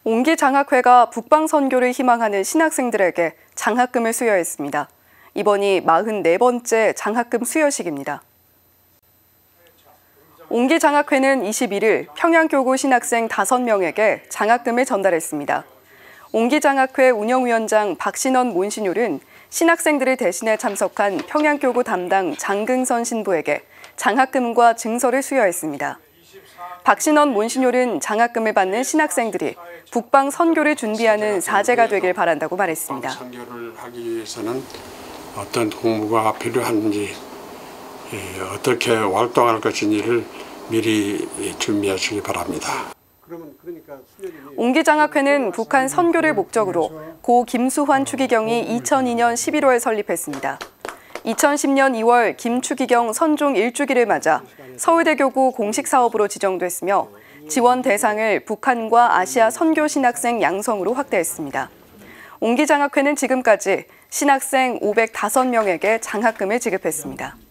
옹기장학회가 북방선교를 희망하는 신학생들에게 장학금을 수여했습니다. 이번이 44번째 장학금 수여식입니다. 옹기장학회는 21일 평양교구 신학생 5명에게 장학금을 전달했습니다. 옹기장학회 운영위원장 박신원 몬시뇰은 신학생들을 대신해 참석한 평양교구 담당 장긍선 신부에게 장학금과 증서를 수여했습니다. 박신원 몬시뇰은 장학금을 받는 신학생들이 북방 선교를 준비하는 사제가 되길 바란다고 말했습니다. 선교를 하기 위해서는 어떤 공부가 필요한지, 어떻게 활동할 것인지를 미리 준비하시기 바랍니다. 옹기장학회는 북한 선교를 목적으로 고 김수환 추기경이 2002년 11월 설립했습니다. 2010년 2월 김 추기경 선종 1주기를 맞아 서울대교구 공식 사업으로 지정됐으며 지원 대상을 북한과 아시아 선교 신학생 양성으로 확대했습니다. 옹기장학회는 지금까지 신학생 505명에게 장학금을 지급했습니다.